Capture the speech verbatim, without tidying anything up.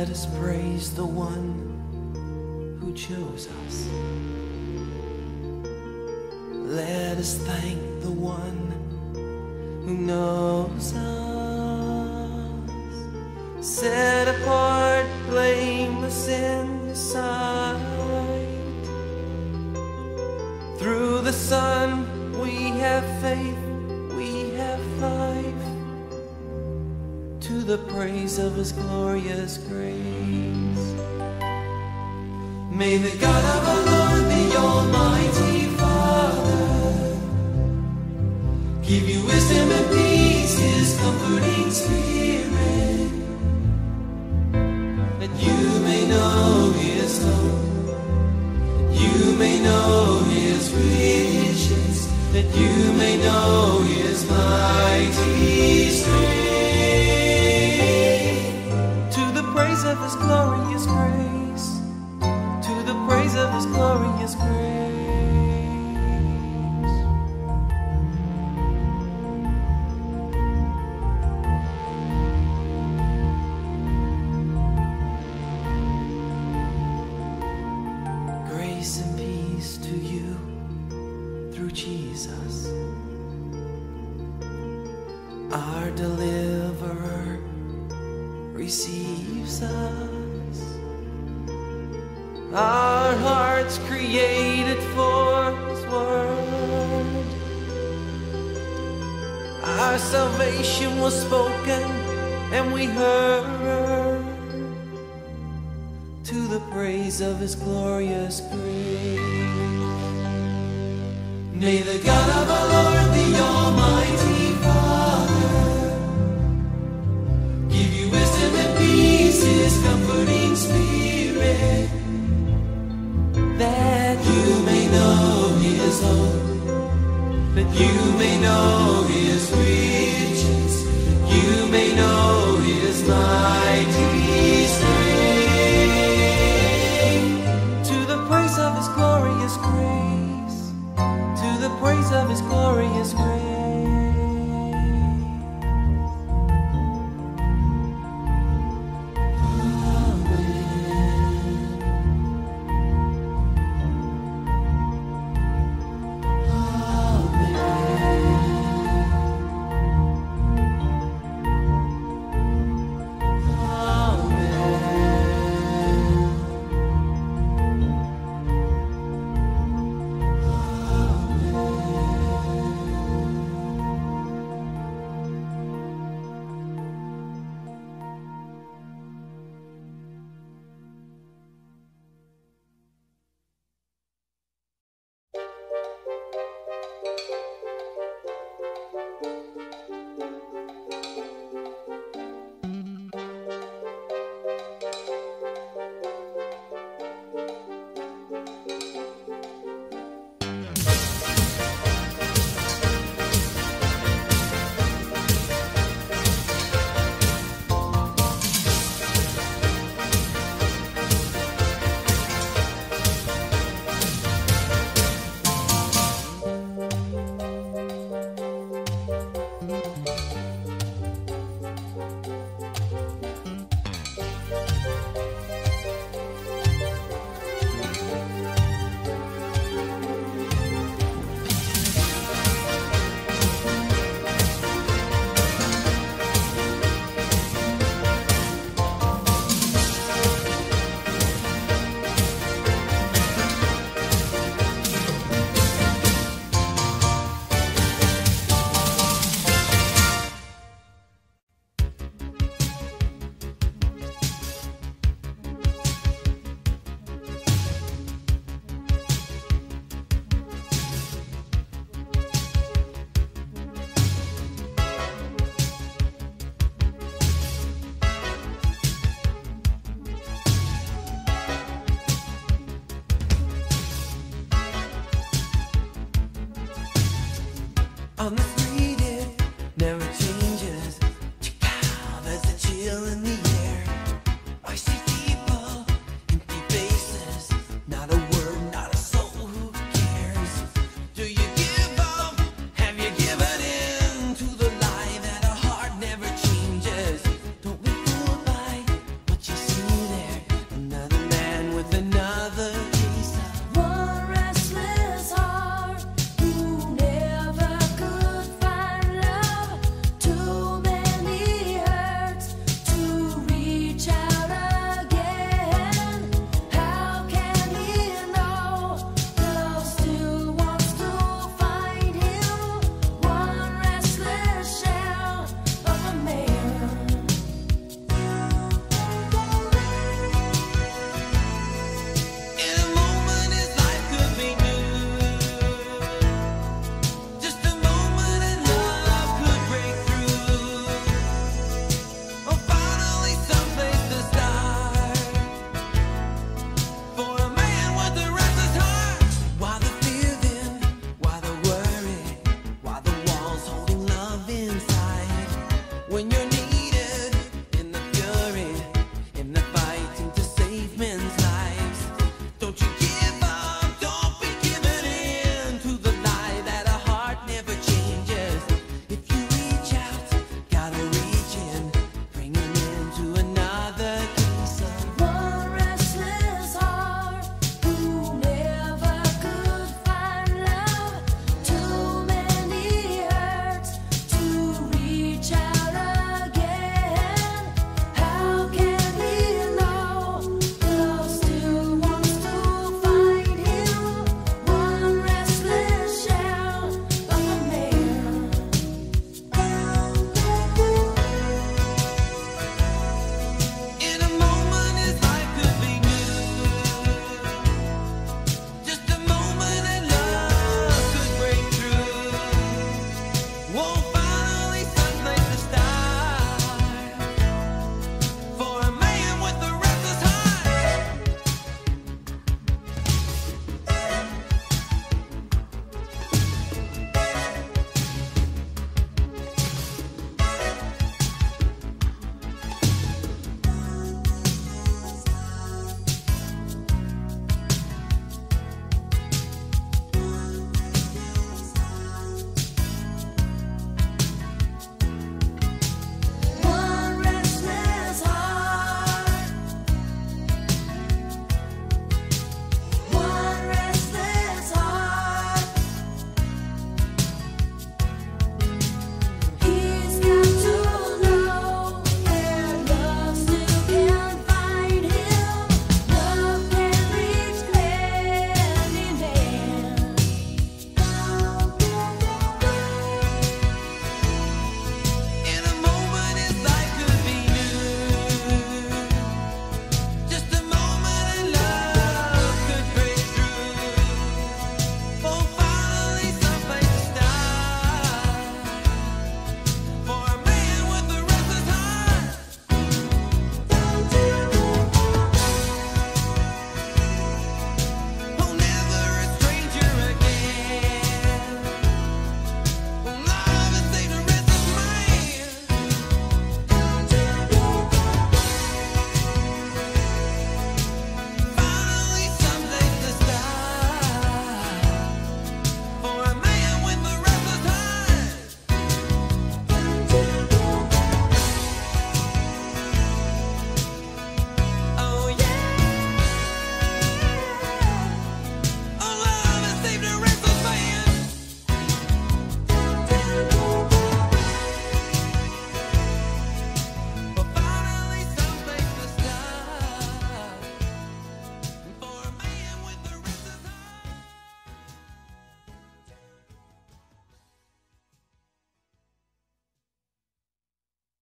Let us praise the one who chose us. Let us thank the one who knows us. Set apart, blameless in His sight. Through the Son we have faith, we have life, to the praise of His glorious grace. May the God of our Lord, the Almighty Father, give you wisdom and peace, His comforting Spirit, that you may know His love, that you may know His riches, that you may know His mighty strength. To the praise of His glorious grace, to the praise of His glorious grace. Grace and peace to you through Jesus, our deliverer receives us. Our hearts created for His word. Our salvation was spoken and we heard, to the praise of His glorious grace. May the God of our Lord, the Almighty Father, give you wisdom and peace, His comforting Spirit, that you may know His hope, that you may know